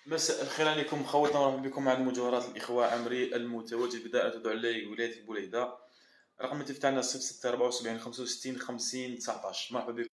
مساء الخير عليكم خواتنا، مرحبا بكم مع المجوهرات الإخوة. عمري المتواجد بدائرة دعلي ولاية البوليدة. رقم الهاتف تاعنا 0674 65 50 19. مرحبا بكم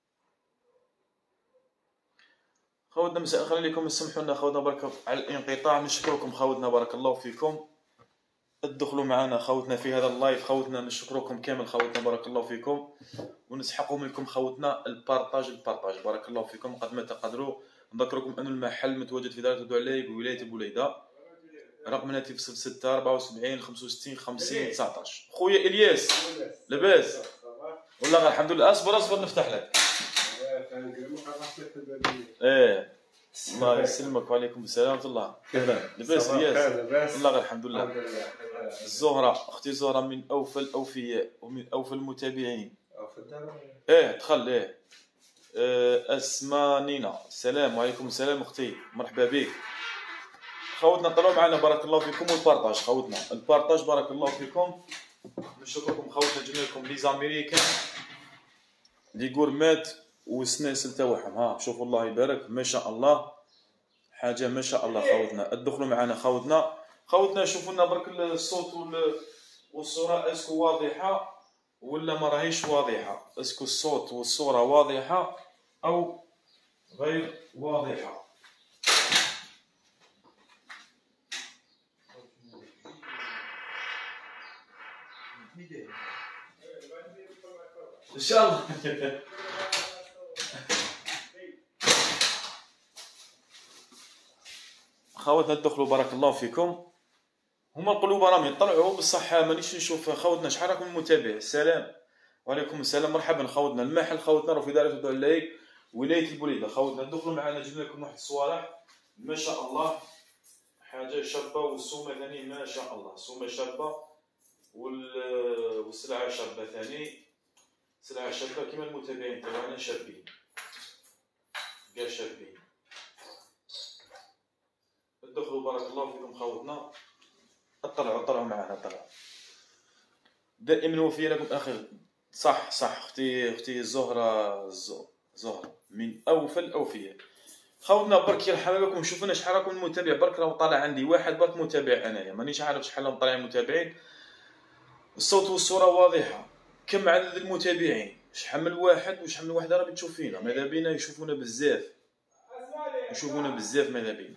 خواتنا، مساء الخير عليكم. سمحوا لنا خواتنا برك على الانقطاع، نشكركم خواتنا، بارك الله فيكم. ادخلوا معنا خواتنا في هذا اللايف خواتنا، نشكركم كامل خواتنا، بارك الله فيكم. ونسحقوا منكم خواتنا البارطاج بارك الله فيكم قد ما تقدروا. نذكركم أن المحل متواجد في دائرة دعلي بولاية البوليدة. رقم الهاتف 0674 65 50 19. خويا الياس لاباس والله؟ غير الحمد لله. اصبر نفتح لك. الله يسلمك وعليكم السلام ورحمه الله. لاباس الياس؟ والله غير الحمد لله. الزهره اختي الزهره من اوفى الاوفياء ومن اوفى المتابعين. دخل. اسماء نينا، السلام عليكم. السلام اختي، مرحبا بك خوتنا. طلعوا معنا بارك الله فيكم. والبارطاج خوتنا، البارطاج بارك الله فيكم. نشكركم خوتنا، جبنا لكم لي زاميريكان لي غورمات والسناسل تاعهم. شوفوا الله يبارك، ما شاء الله، حاجه ما شاء الله خوتنا. ادخلوا معنا خوتنا شوفوا لنا برك الصوت والصوره اسكو واضحه ولا ما راهيش واضحه، اسكو الصوت والصوره واضحه او غير واضحه. ان شاء الله. خواتنا ادخلوا بارك الله فيكم. هما القلوب راهم يطلعوا بصح مانيش نشوف خوتنا شحال راكم متابع. السلام وعليكم السلام، مرحبا خوتنا. المحل خوتنا راه في دائرة دعلي ولاية البوليدة. خوتنا ادخلوا معنا، جبنا لكم واحد الصوالح ما شاء الله، حاجه شابه. والسومه ثاني ما شاء الله، السومه شابه والسلعه شابه ثاني، سلعه شابه كيما المتابعين تاعنا شابين، كاع شابين. ادخلوا بارك الله فيكم خوتنا، طلعوا معنا، طلعوا. دائما وفيه لكم اخي. صح اختي زهره من اوفى الاوفياء خوتنا. برك يرحم بكم، شوفوا لنا شحال راكم متابع. برك راه طالع عندي واحد برك متابع، انايا مانيش عارف شحال راهم طالعين متابعين. الصوت والصوره واضحه. كم عدد المتابعين؟ شحال من واحد وشحال من وحده راهي تشوف فينا؟ ماذا بينا يشوفونا بزاف، ماذا بينا.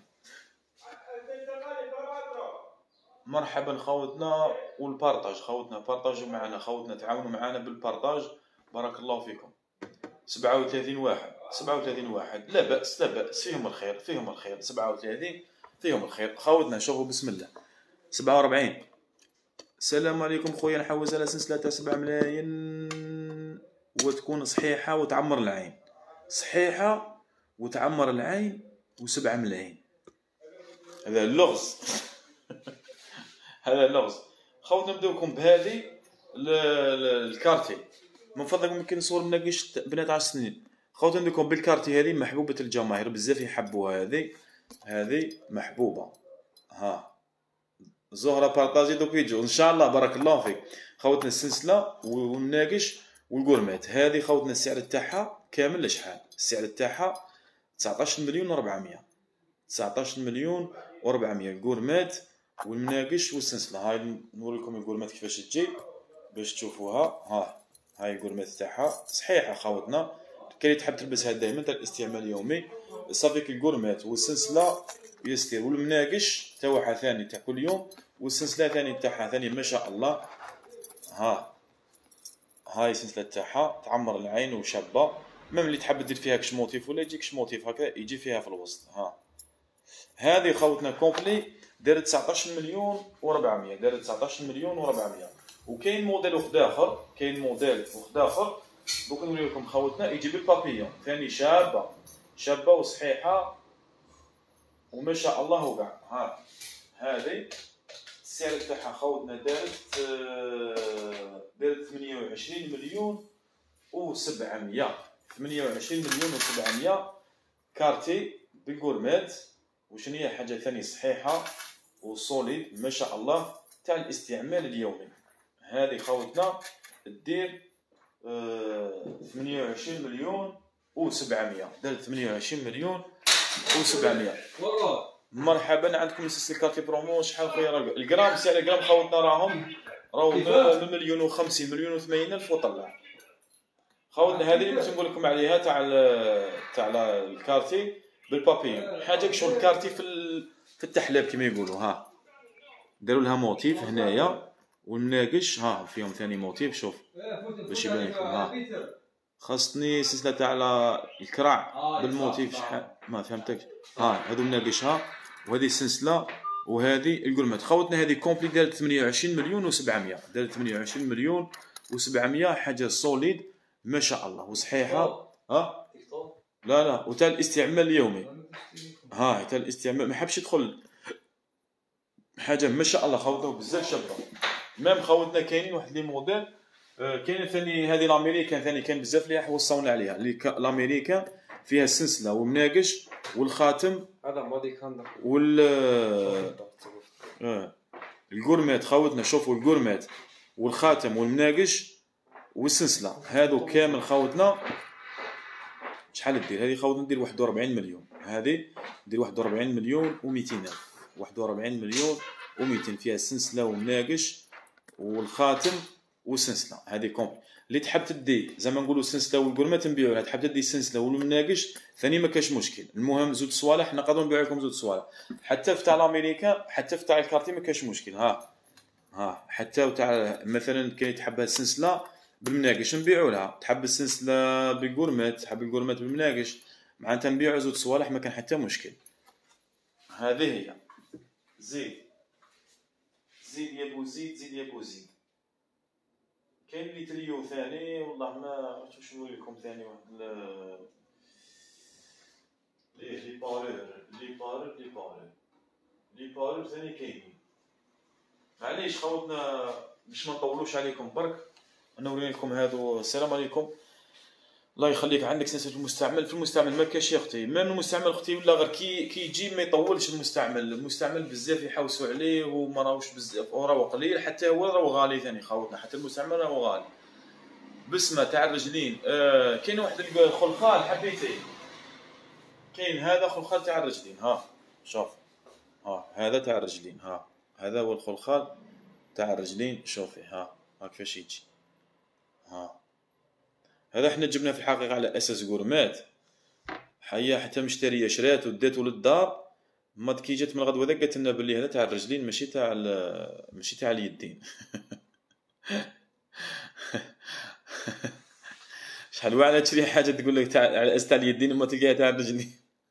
مرحبا خوتنا. والبارطاج خوتنا، بارطاجوا معنا خوتنا، تعاونوا معنا بالبارطاج، بارك الله فيكم. 37 واحد لا بأس، فيهم الخير 37 فيهم الخير خوتنا. شوفوا بسم الله. 47. السلام عليكم خويا، نحوز على سلسلة تاع 7 ملايين وتكون صحيحة وتعمر العين. صحيحة وتعمر العين و7 ملايين. هذا اللغز. هذا اللغز خوتنا. نبداوكم بهذه الكارتي. من فضلكم يمكن نصور مناقش بنات 10 سنين خوتنا. نديركم بالكارتي هذه محبوبة الجماهير بزاف يحبوها. هذه محبوبة. زهرة بارطاجي دوك يجوا ان شاء الله، بارك الله فيك خوتنا. السلسلة والمناقش والغورمات هذه خوتنا، السعر تاعها كامل لشحال؟ السعر تاعها 19 مليون و400. 19 مليون و400 الغورمات والمناقش والسلسلة. هاي نوريكم الغورمات كيفاش تجي باش تشوفوها. هاي الغورمات تاعها صحيحة خوتنا. كاين تحب تلبسها دائما تاع الاستعمال اليومي. صافيك الغورمات والسلسلة يستير، والمناقش تاعها ثاني تاع كل يوم، والسلسلة ثاني تاعها ثاني ما شاء الله. هاي السلسلة تاعها تعمر العين وشابة. ميم اللي تحب دير فيها كش موتيف ولا يجيكش موتيف هكا يجي فيها في الوسط. هذه خوتنا كومبلي دارت 19 مليون و400. دارت 19 مليون و400. وكاين موديل واحد اخر دوك نوري لكم خوتنا، يجي بالبابيون ثاني شابه وصحيحه وما شاء الله وكاع. هذه السعر تاعها خوتنا دارت 28 مليون و700. 28 مليون و700 كارتي بالغورمات. وشنو هي حاجه ثاني صحيحه وصوليد ما شاء الله تاع الاستعمال اليومي. هذه خوتنا دير 28 مليون و700. دارت 28 مليون و700. مرحبا، عندكم سلسله كارتي برومو. شحال خويا الجرام؟ سعر الجرام خوتنا راهم من مليون و50 مليون و80 الف وطلع. خوتنا هذه اللي كنت نقول لكم عليها تاع الكارتي بالبابيون، حاجه كشغل الكارتي في التحلاب كما يقولوا. ها داروا لها موتيف هنايا والناقش، ها فيهم ثاني موتيف. شوف باش يبان لكم. ها خاصني سلسله تاع الكرع بالموتيف. شحال ما فهمتكش. ها هذو الناقش، ها وهذه السلسله وهذه القرمات. خوتنا هذه كومبلي دارت 28 مليون و700. دارت 28 مليون و700. حاجه سوليد ما شاء الله وصحيحه. ها لا وتاع الاستعمال اليومي. ها تاع الاستعمال ما حبش يدخل. حاجه ما شاء الله خوتنا بزاف شابه. ميم خوتنا كاينين واحد لي موديل. كاين ثاني هذه الامريكان ثاني كان بزاف اللي حوصونا عليها. الامريكان فيها السلسله والمناقش والخاتم هذا مودي كان القرمات. خوتنا شوفوا القرمات والخاتم والمناقش والسلسله هذو كامل خوتنا. شحال دير هذه خوتنا؟ دير 41 مليون. هذه دير 41 مليون و200 الف. 41 مليون و200 فيها السلسله والمناقش والخاتم والسلسله. هذه كوم اللي تحب تدي زعما نقولوا السلسله والقرمات نبيعوها. تحب تدي السلسله والمناقش ثاني ما كاش مشكل. المهم زوج صوالح نقدروا نبيعوا لكم زوج صوالح. حتى في تاع الامريكا حتى في تاع الكارتي ما كاش مشكل. ها حتى تاع مثلا كاين تحب السلسله بالمناقش نبيعوا لها. تحب السلسله بالقرمات، تحب القرمات بالمناقش، معناتها نبيعوا زوج صوالح ما كان حتى مشكل. هذه هي. زيد يا بو زيد، زيد يا بو زيد. كاين لي تريو ثاني والله ما عرفت واش نقول لكم ثاني. واحد لي بارور ثاني كاينين. معليش خوتنا باش ما نطولوش عليكم برك نوري لكم هادو. السلام عليكم. الله يخليك. عندك سلسله المستعمل. في المستعمل ما كاش يا اختي. من المستعمل اختي ولا غير كي يجي ما يطولش. المستعمل بزاف يحوسوا عليه وما راهوش بزاف وراهو قليل. حتى هو راهو غالي ثاني خوتنا. حتى المستعمل راهو غالي. بسمه تاع الرجلين. كاين واحد الخلخال حبيتي. كاين هذا خلخال تاع الرجلين. ها شوف. هذا تاع الرجلين. هذا هو الخلخال تاع الرجلين. شوفي ها كيفاش يجي. هذا احنا جبناه في الحقيقه على اساس قرمات. حيا حتى مشتريه شرات وداتو للدار. ما كي جات من الغدوه ذاك قالت لنا بلي هذا تاع الرجلين ماشي تاع اليدين. شحال واحده تشري حاجه تقول لك على اساس تاع اليدين وما تلقاها تاع الرجلين.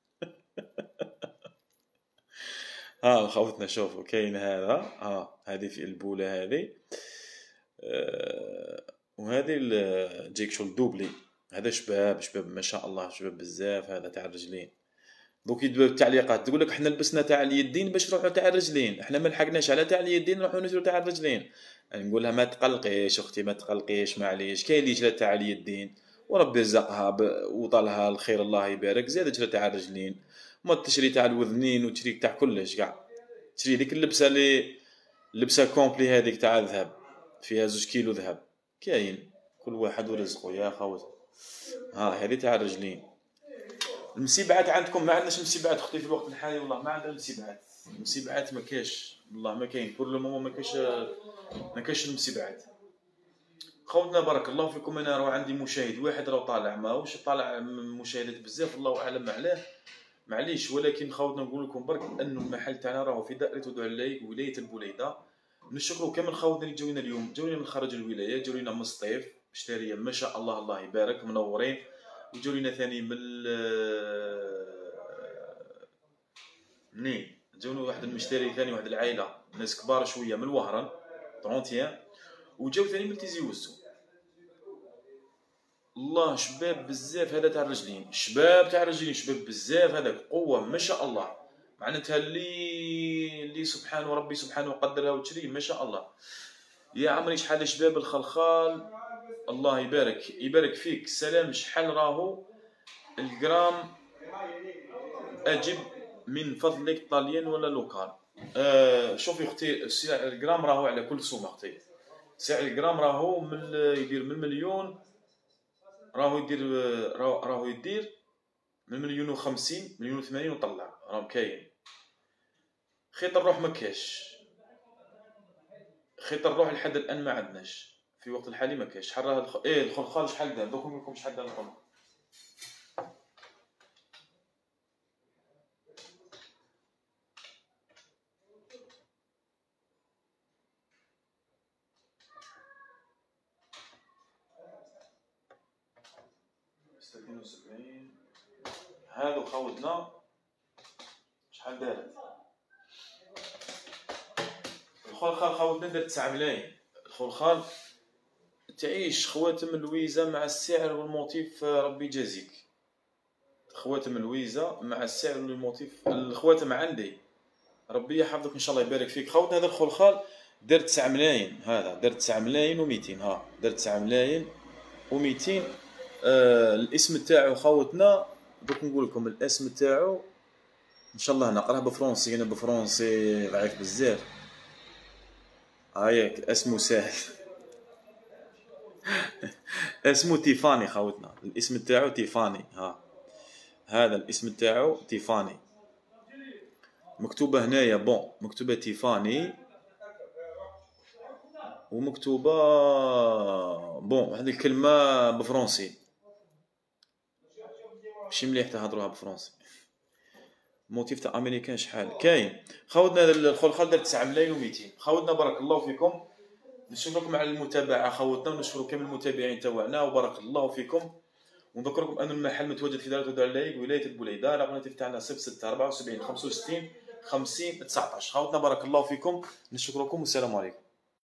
خوتنا شوفوا كاين هذا. هذه في البوله هذه. وهذه تجيك شغل دوبلي. هذا شباب ما شاء الله شباب بزاف. هذا تاع الرجلين. دوك يدوا التعليقات تقول لك احنا لبسنا تاع اليدين باش نروحوا تاع الرجلين. احنا ما لحقناش على تاع اليدين نروحوا نشرو تاع الرجلين. يعني نقول لها ما تقلقيش اختي ما تقلقيش معليش. كاين اللي شرا تاع اليدين وربي رزقها وطالها الخير الله يبارك. زاد شرا تاع الرجلين. ما تشري تاع الوذنين وتشري تاع كلش كاع. تشري ديك اللبسه اللي لبسه كومبلي هذيك تاع الذهب فيها 2 كيلو ذهب. كاين كل واحد ورزقه يا خوت. هذه تاع الرجلين. المسيبعات عندكم؟ ما عندناش مسيبعات اختي في الوقت الحالي. والله ما عندنا مسيبعات ما كاش. والله ما كاين كل المهم ما كاش المسيبعات خوتنا. بارك الله فيكم. انا راه عندي مشاهد واحد راه طالع ماهوش طالع مشاهدات بزاف الله اعلم علاه معليش. ولكن خوتنا نقول لكم برك انه المحل تاعنا راه في دائره ودعلي ولايه البوليده. نشكروا كامل خوتنا اللي جاونا اليوم. جاونا من خارج الولايه. جاونا من السطيف مشتريه ما شاء الله الله يبارك منورين. وجاونا ثاني من منين جاونا واحد المشتري ثاني واحد العائله ناس كبار شويه من الوهران 31. وجاو ثاني من تيزي وزو. الله شباب بزاف. هذا تاع الرجلين. شباب بزاف. هذاك قوه ما شاء الله. معناتها اللي سبحانه ربي سبحانه قدرها وتشري ما شاء الله. يا عمري شحال شباب الخلخال الله يبارك فيك. سلام شحال راهو الجرام؟ اجب من فضلك طاليان ولا لوكال؟ شوفي اختي سعر الجرام راهو على كل سوم اختي. سعر الجرام راهو يدير من مليون. راهو يدير من مليون وخمسين، مليون وثمانين وطلع، راهم كاين. خيط الروح ما كاش، خيط الروح لحد الان ما عندناش في الوقت الحالي، ما كاش. شحال راه الخلخال شحال دار؟ دوك نقول لكم شحال دار الخلخال. هادو خاوتنا شحال دارت الخلخال؟ خاوتنا دارت 9 ملاين. الخلخال تعيش خواتم اللويزه مع السعر والموتيف، ربي يجازيك. خواتم اللويزه مع السعر والموتيف، الخواتم عندي، ربي يحفظك ان شاء الله يبارك فيك. خوتنا هذا الخلخال دار 9 ملاين، هذا دار 9 ملاين و200، ها دار 9 ملاين و200. الاسم تاعو خوتنا دوك نقول لكم الاسم تاعو ان شاء الله نقراه بفرنسي، انا بفرنسي ضعيف بزاف. هاياك اسمه سهل. اسمه تيفاني خوتنا، الاسم تاعو تيفاني. ها هذا الاسم تاعو تيفاني، مكتوبه هنايا بون، مكتوبه تيفاني ومكتوبه بون هذه الكلمه بفرنسي، ماشي مليح تهضروها بفرنسي. موتيف تاع امريكان شحال كاين خاوتنا؟ هذا الخلخال دار 9 ملاين و200. خاوتنا بارك الله فيكم، نشكركم على المتابعه خاوتنا، ونشكر كامل المتابعين تاعنا، وبارك الله فيكم. ونذكركم ان المحل متواجد في دار العلايق، ولايه البوليده. رقم الهاتف تاعنا 06 74 65 50 19. خاوتنا بارك الله فيكم، نشكركم والسلام عليكم.